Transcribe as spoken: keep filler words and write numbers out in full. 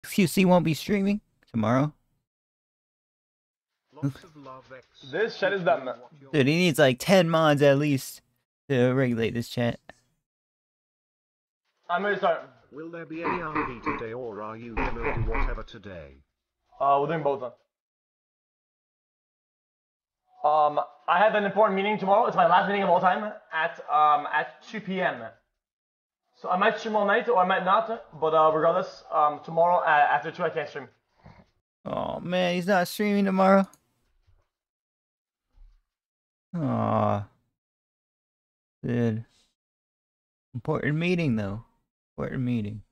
X Q C won't be streaming tomorrow. This chat is done. Dude, he needs like ten mods at least to regulate this chat. I'm gonna start. Will there be any R P today, or are you gonna do whatever today? Uh, we're doing both. Um, I have an important meeting tomorrow. It's my last meeting of all time at um at two P M So I might stream all night or I might not. But uh, regardless, um, tomorrow uh, after two I can't stream. Oh man, he's not streaming tomorrow. Aw. Dude. Important meeting though. Important meeting.